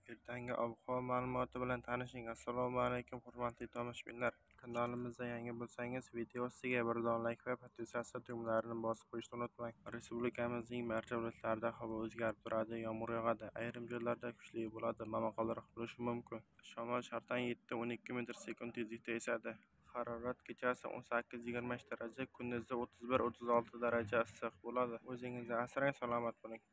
Ertangi ob-havo ma'lumoti bilan tanishing. Assalomu alaykum, hurmatli tomoshabinlar. Kanalimizda yangi bo'lsangiz, video ostiga birdon like va podpisatsiya tugmalarini bosib qo'yishni unutmang. Respublikamizning barcha hududlarida havo o'zgarib turadi, yomg'ir yog'adi, ayrim joylarda kuchli bo'ladi, momaqaldiroq bo'lishi mumkin. Shamol-sharqdan 7-12 metr/sekund tezlikda esadi. Harorat kechasi 18-23 daraja, kunduzda 31-36 daraja issiq bo'ladi. O'zingizni asrang, salomat bo'ling.